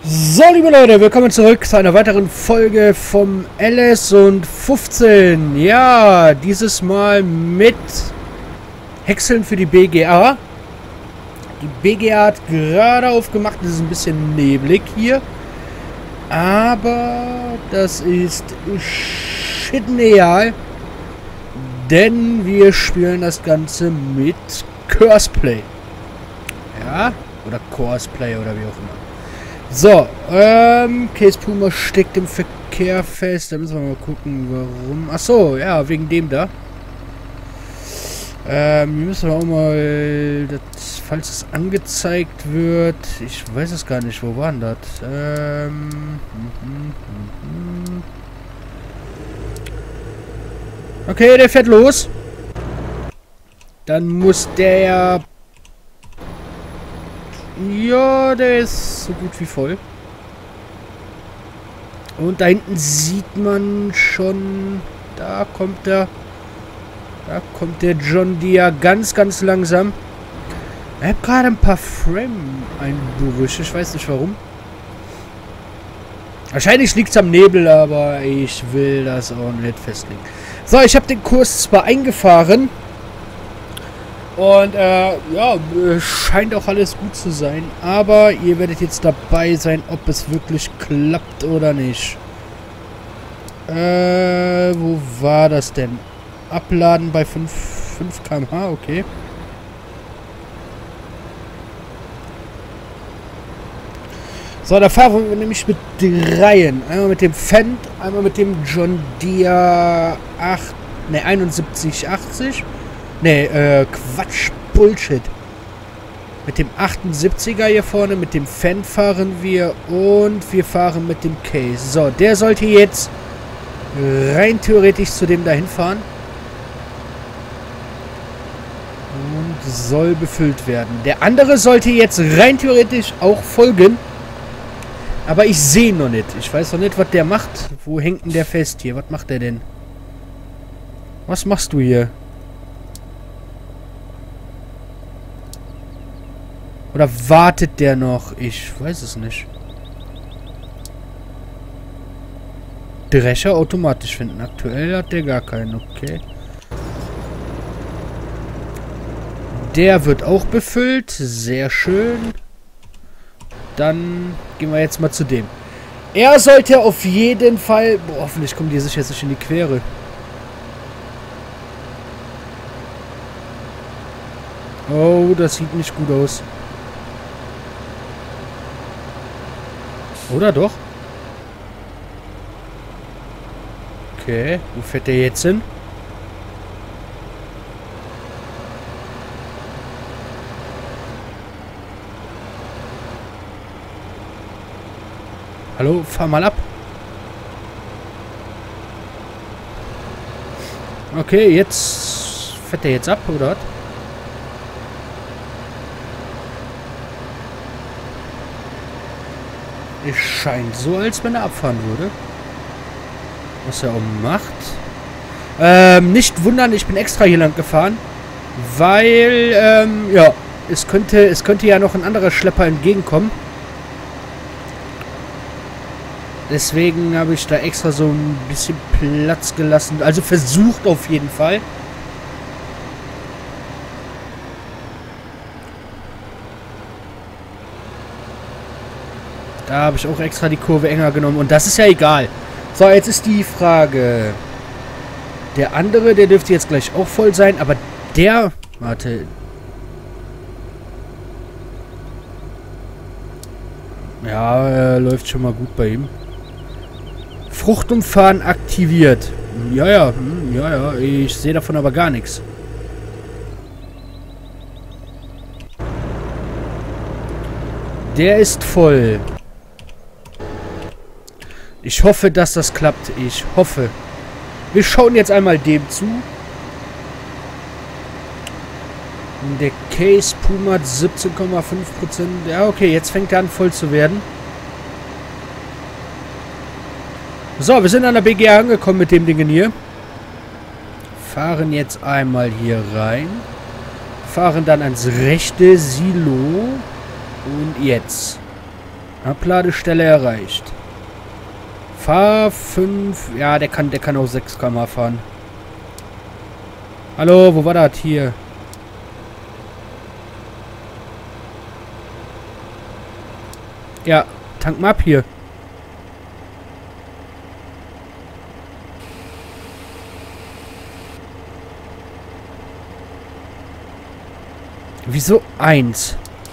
So, liebe Leute, willkommen zurück zu einer weiteren Folge vom LS&15. Ja, dieses Mal mit Häckseln für die BGA. Die BGA hat gerade aufgemacht, es ist ein bisschen neblig hier. Aber das ist shitneal, denn wir spielen das Ganze mit Curseplay. Ja, oder Courseplay oder wie auch immer. So, Case Puma steckt im Verkehr fest. Da müssen wir mal gucken, warum. Achso, ja, wegen dem da. Müssen wir auch mal, falls es angezeigt wird. Ich weiß es gar nicht, wo war denn das? Okay, der fährt los. Dann muss der... Ja, der ist so gut wie voll. Und da hinten sieht man schon... Da kommt der John Deere ganz, ganz langsam. Er hat gerade ein paar Frame-Einbrüche. Ich weiß nicht warum. Wahrscheinlich liegt es am Nebel, aber ich will das auch nicht festlegen. So, ich habe den Kurs zwar eingefahren. Und, ja, scheint auch alles gut zu sein. Aber ihr werdet jetzt dabei sein, ob es wirklich klappt oder nicht. Wo war das denn? Abladen bei 5 km/h, okay. So, da fahren wir nämlich mit dreien. Einmal mit dem Fendt, einmal mit dem John Deere 7180. Ne, Quatsch, Bullshit. Mit dem 78er hier vorne, mit dem Fendt fahren wir und wir fahren mit dem Case. So, der sollte jetzt rein theoretisch zu dem dahin fahren. Und soll befüllt werden. Der andere sollte jetzt rein theoretisch auch folgen. Aber ich sehe noch nicht. Ich weiß noch nicht, was der macht. Wo hängt denn der fest hier? Was macht der denn? Was machst du hier? Oder wartet der noch? Ich weiß es nicht. Drescher automatisch finden. Aktuell hat der gar keinen. Okay. Der wird auch befüllt. Sehr schön. Dann gehen wir jetzt mal zu dem. Er sollte auf jeden Fall... Boah, hoffentlich kommen die sich jetzt nicht in die Quere. Oh, das sieht nicht gut aus. Oder doch? Okay, wo fährt der jetzt hin? Hallo, fahr mal ab. Okay, jetzt fährt der jetzt ab, oder was? Es scheint so, als wenn er abfahren würde. Was er auch macht. Nicht wundern, ich bin extra hier lang gefahren. Weil, ja, es könnte ja noch ein anderer Schlepper entgegenkommen. Deswegen habe ich da extra so ein bisschen Platz gelassen. Also versucht auf jeden Fall. Da habe ich auch extra die Kurve enger genommen. Und das ist ja egal. So, jetzt ist die Frage. Der andere, der dürfte jetzt gleich auch voll sein. Aber der... Warte. Ja, läuft schon mal gut bei ihm. Fruchtumfahren aktiviert. Ja, ich sehe davon aber gar nichts. Der ist voll. Ich hoffe, dass das klappt. Ich hoffe. Wir schauen jetzt einmal dem zu. Der Case Puma hat 17,5%. Ja, okay, jetzt fängt er an voll zu werden. So, wir sind an der BGA angekommen mit dem Ding hier. Fahren jetzt einmal hier rein. Fahren dann ans rechte Silo. Und jetzt. Abladestelle erreicht. Fahr 5. Ja, der kann auch 6 km/h fahren. Hallo, wo war das? Hier. Ja, tank mal ab hier. Wieso 1?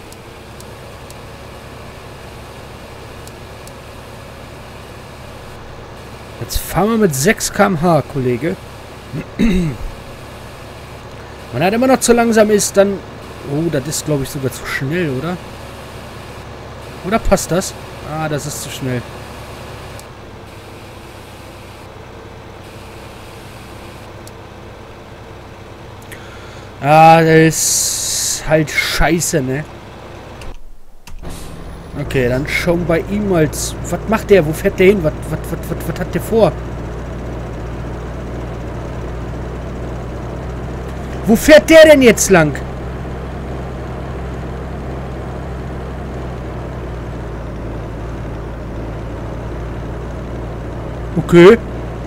Jetzt fahren wir mit 6 km/h, Kollege. Wenn er immer noch zu langsam ist, dann... Oh, das ist, glaube ich, sogar zu schnell, oder? Oder passt das? Ah, das ist zu schnell. Ah, das ist halt scheiße, ne? Okay, dann schon bei ihm als... Was macht der? Wo fährt der hin? Was hat der vor? Wo fährt der denn jetzt lang? Okay.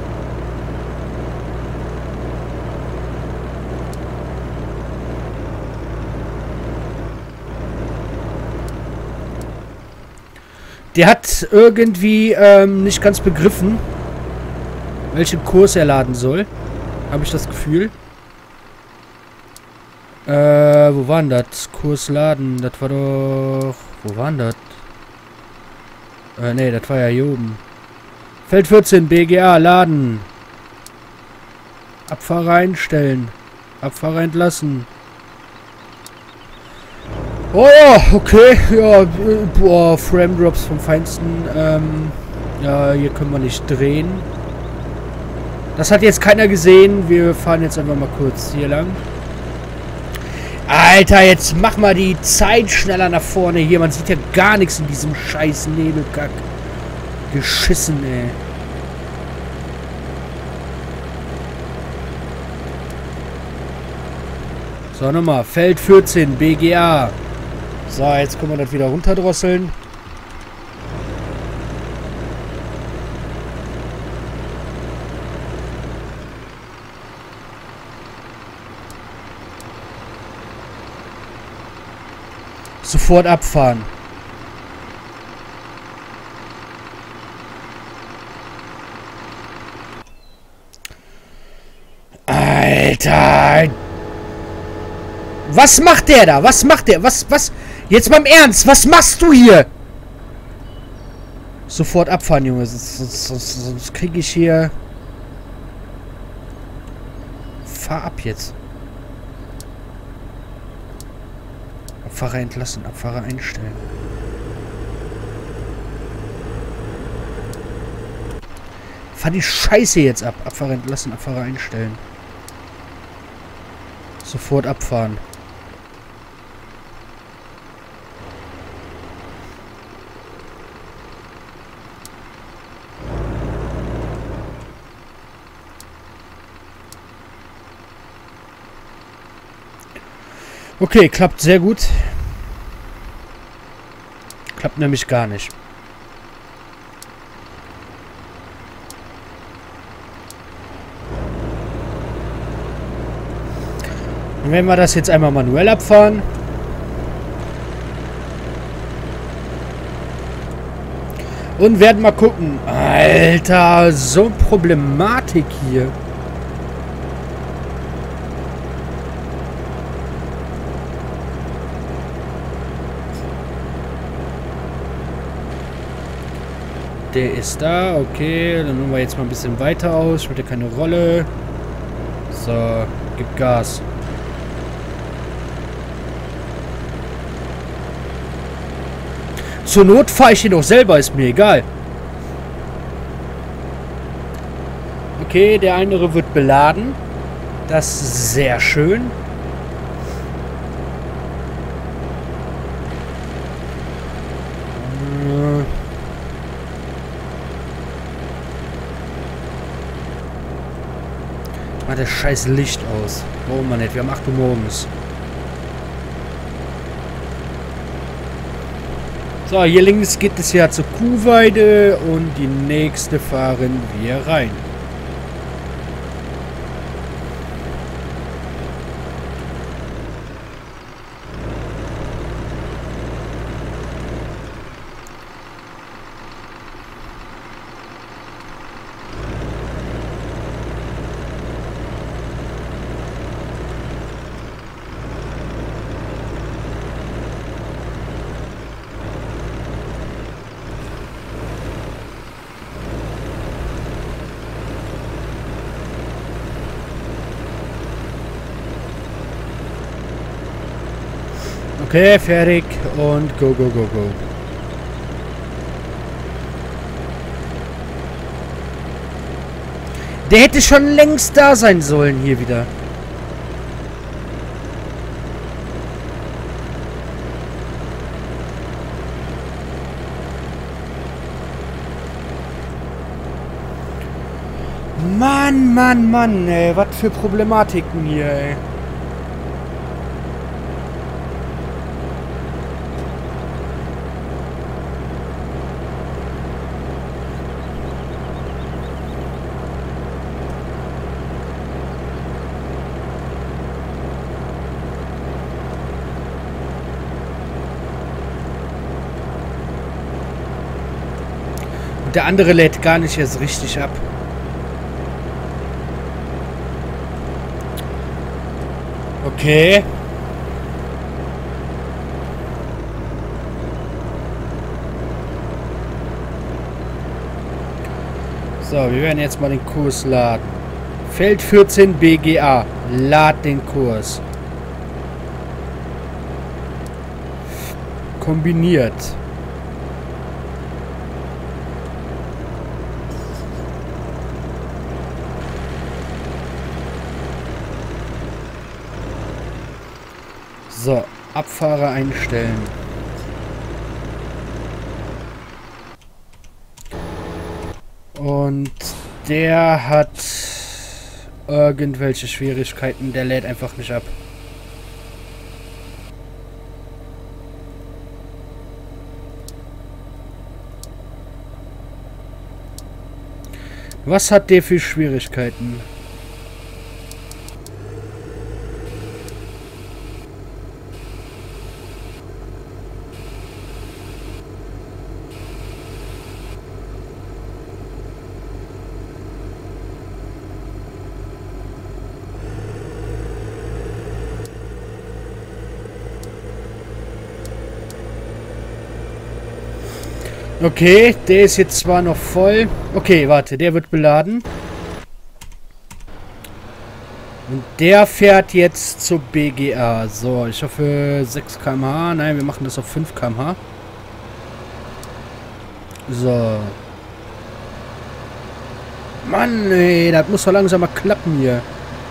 Der hat irgendwie nicht ganz begriffen, welchen Kurs er laden soll. Habe ich das Gefühl. Wo war denn das? Kurs laden. Das war doch... Wo war denn das? Nee, das war ja hier oben. Feld 14, BGA, laden. Abfahrer einstellen. Abfahrer entlassen. Oh ja, okay. Ja, boah, Frame Drops vom Feinsten. Ja, hier können wir nicht drehen. Das hat jetzt keiner gesehen. Wir fahren jetzt einfach mal kurz hier lang. Alter, jetzt mach mal die Zeit schneller nach vorne hier. Man sieht ja gar nichts in diesem scheiß Nebelkack. Geschissen, ey. So, nochmal. Feld 14, BGA. So, jetzt können wir das wieder runterdrosseln. Sofort abfahren. Alter. Was macht der da? Was macht der? Was? Jetzt mal im Ernst. Was machst du hier? Sofort abfahren, Junge. Sonst kriege ich hier... Fahr ab jetzt. Abfahrer entlassen. Abfahrer einstellen. Fahr die Scheiße jetzt ab. Abfahrer entlassen. Abfahrer einstellen. Sofort abfahren. Okay, klappt sehr gut. Klappt nämlich gar nicht. Dann werden wir das jetzt einmal manuell abfahren. Und werden mal gucken. Alter, so Problematik hier. Der ist da, okay. Dann nehmen wir jetzt mal ein bisschen weiter aus. Spielt ja keine Rolle. So, gib Gas. Zur Not fahre ich ihn doch selber, ist mir egal. Okay, der andere wird beladen. Das ist sehr schön. Mach das scheiß Licht aus. Warum man nicht? Wir haben 8 Uhr morgens. So, hier links geht es ja zur Kuhweide und die nächste fahren wir rein. Okay, fertig und go, go, go, go. Der hätte schon längst da sein sollen hier wieder. Mann, Mann, Mann, ey. Was für Problematiken hier, ey. Und der andere lädt gar nicht erst richtig ab. Okay. So, wir werden jetzt mal den Kurs laden. Feld 14 BGA. Lad den Kurs. Kombiniert. So, Abfahrer einstellen. Und der hat irgendwelche Schwierigkeiten. Der lädt einfach nicht ab. Was hat der für Schwierigkeiten? Okay, der ist jetzt zwar noch voll. Okay, warte, der wird beladen. Und der fährt jetzt zur BGA. So, ich hoffe 6 km/h. Nein, wir machen das auf 5 km/h. So. Mann, ey, das muss doch langsam mal klappen hier.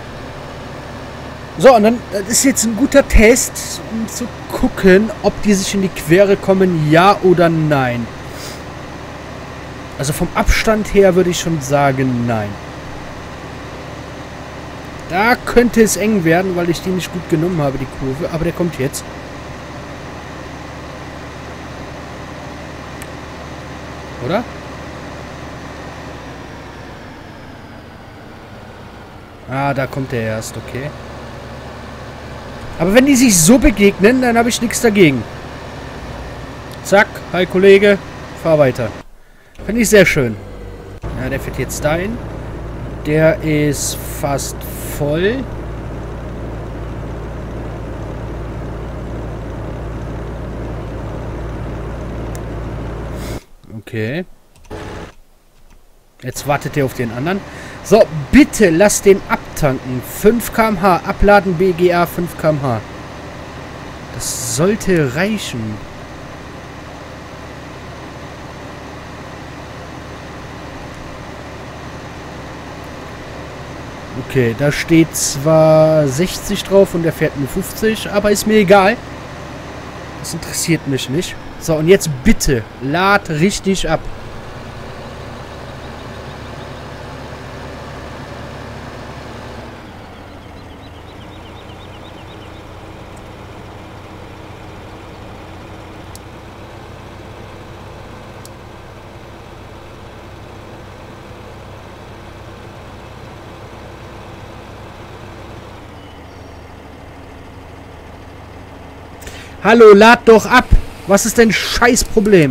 So, und dann, das ist jetzt ein guter Test, um zu gucken, ob die sich in die Quere kommen, ja oder nein. Also vom Abstand her würde ich schon sagen, nein. Da könnte es eng werden, weil ich die nicht gut genommen habe, die Kurve. Aber der kommt jetzt. Oder? Ah, da kommt er erst, okay. Aber wenn die sich so begegnen, dann habe ich nichts dagegen. Zack, hi Kollege, fahr weiter. Finde ich sehr schön. Ja, der fährt jetzt dahin. Der ist fast voll. Okay. Jetzt wartet er auf den anderen. So, bitte lass den abtanken. 5 km/h. Abladen BGA 5 km/h. Das sollte reichen. Okay, da steht zwar 60 drauf und der fährt nur 50, aber ist mir egal. Das interessiert mich nicht. So, und jetzt bitte, lad richtig ab. Hallo, lad doch ab. Was ist dein Scheißproblem?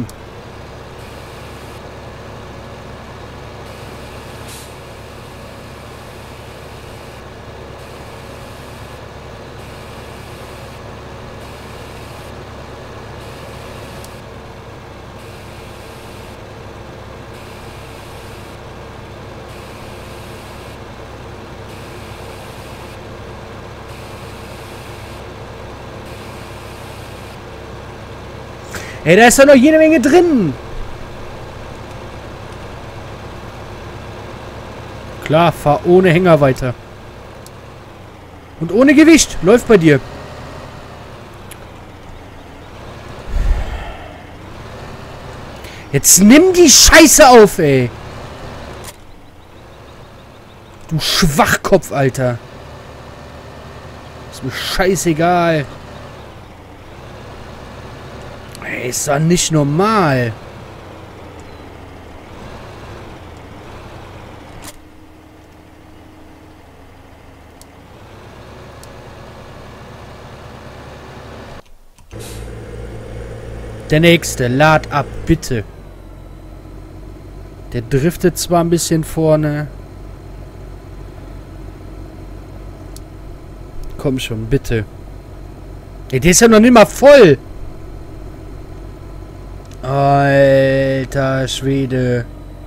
Ey, da ist doch noch jede Menge drin. Klar, fahr ohne Hänger weiter. Und ohne Gewicht. Läuft bei dir. Jetzt nimm die Scheiße auf, ey. Du Schwachkopf, Alter. Ist mir scheißegal. Ey, ist doch nicht normal. Der nächste, lad ab, bitte. Der driftet zwar ein bisschen vorne. Komm schon, bitte. Ey, der ist ja noch nicht mal voll. Alter Schwede.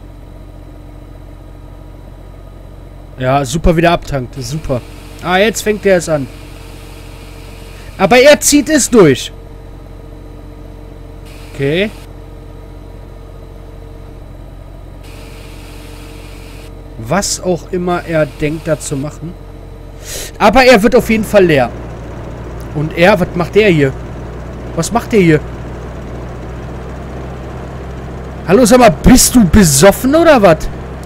Ja, super wieder abtankt. Super. Ah, jetzt fängt der es an. Aber er zieht es durch. Okay. Was auch immer er denkt, da zu machen. Aber er wird auf jeden Fall leer. Und er, was macht der hier? Was macht der hier? Hallo, sag mal, bist du besoffen oder was?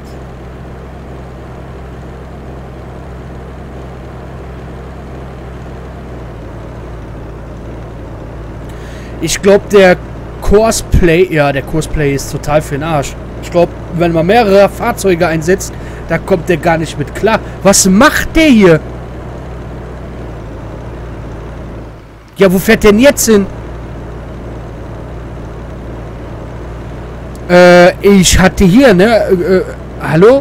Ich glaube, der Courseplay... Ja, der Courseplay ist total für den Arsch. Ich glaube, wenn man mehrere Fahrzeuge einsetzt, da kommt der gar nicht mit klar. Was macht der hier? Ja, wo fährt der denn jetzt hin? Ich hatte hier, ne? Hallo?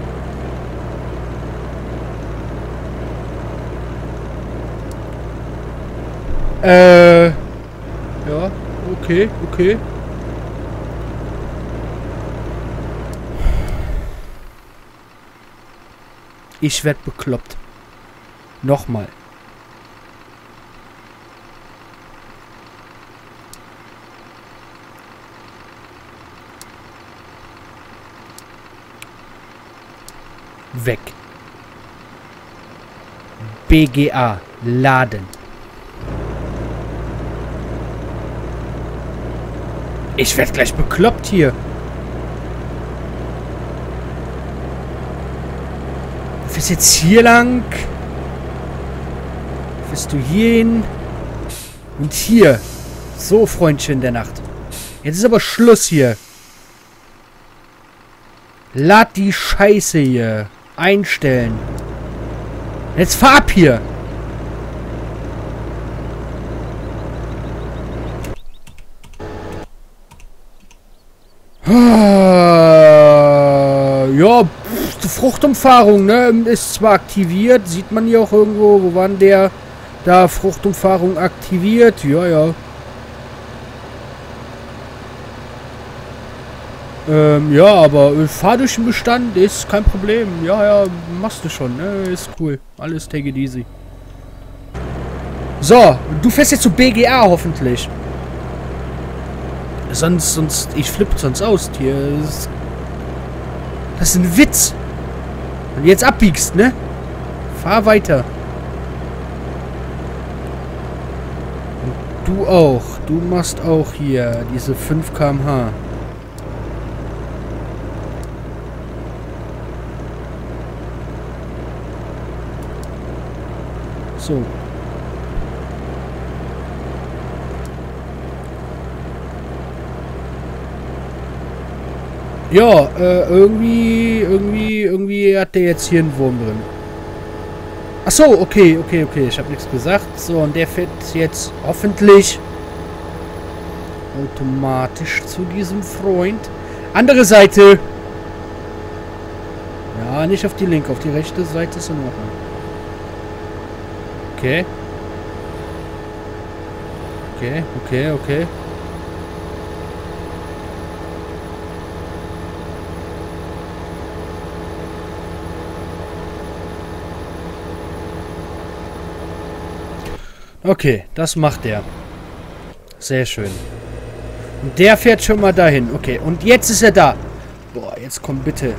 Ja, okay, okay. Ich werd bekloppt. Nochmal. Weg. BGA. Laden. Ich werde gleich bekloppt hier. Du fährst jetzt hier lang. Fährst du hier hin. Und hier. So, Freundchen der Nacht. Jetzt ist aber Schluss hier. Lad die Scheiße hier. Einstellen. Jetzt fahr ab hier. Ja, Fruchtumfahrung, ne? Ist zwar aktiviert. Sieht man hier auch irgendwo. Wo war denn der? Da, Fruchtumfahrung aktiviert. Ja, ja. Ja, aber fahr durch den Bestand ist kein Problem. Ja, ja, machst du schon, ne? Ist cool. Alles take it easy. So, du fährst jetzt zu BGA hoffentlich. Sonst, ich flippe sonst aus hier. Das ist ein Witz. Wenn du jetzt abbiegst, ne? Fahr weiter. Und du auch. Du machst auch hier diese 5 km/h. So. Ja, irgendwie hat der jetzt hier einen Wurm drin. Ach so, okay. Ich habe nichts gesagt. So, und der fährt jetzt hoffentlich automatisch zu diesem Freund. Andere Seite. Ja, nicht auf die linke, auf die rechte Seite ist in Ordnung. Okay. Okay, okay, okay. Okay, das macht er. Sehr schön. Und der fährt schon mal dahin. Okay, und jetzt ist er da. Boah, jetzt komm bitte.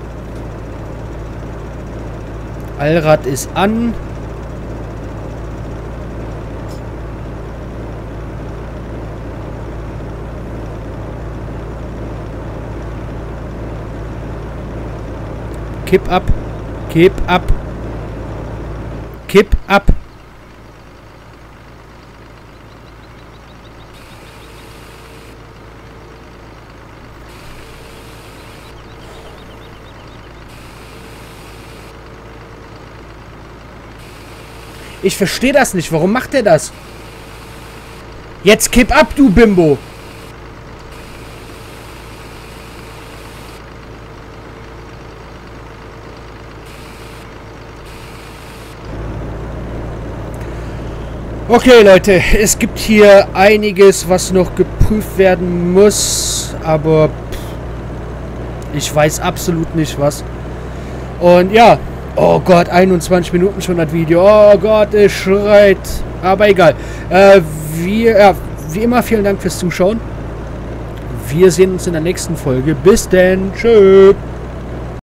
Allrad ist an. Kipp ab. Kipp ab. Kipp ab. Ich verstehe das nicht. Warum macht er das? Jetzt kipp ab, du Bimbo. Okay, Leute. Es gibt hier einiges, was noch geprüft werden muss. Aber ich weiß absolut nicht was. Und ja. Oh Gott, 21 Minuten schon das Video. Oh Gott, es schreit. Aber egal. Wie immer, vielen Dank fürs Zuschauen. Wir sehen uns in der nächsten Folge. Bis denn. Tschüss.